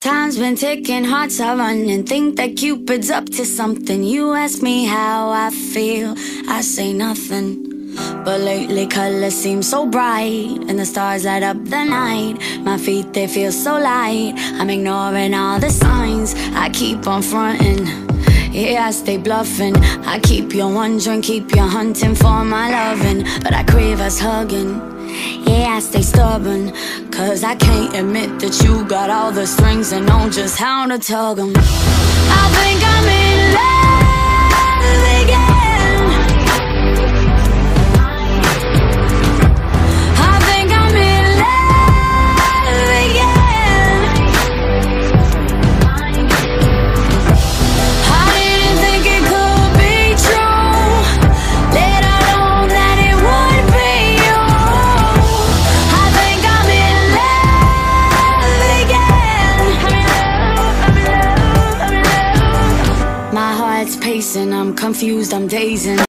Time's been ticking, hearts are running. Think that Cupid's up to something. You ask me how I feel, I say nothing. But lately colors seem so bright, and the stars light up the night. My feet, they feel so light. I'm ignoring all the signs, I keep on fronting. Yeah, I stay bluffing. I keep you wondering, keep you hunting for my loving. But I crave us hugging. Yeah, I stay stubborn, cause I can't admit that you got all the strings and know just how to tug them. I think I'm in love again. I think I'm in love again. I didn't think it could be true, let alone that it would be you. I think I'm in love again. I'm in love. My heart's pacing, I'm confused, I'm dazing.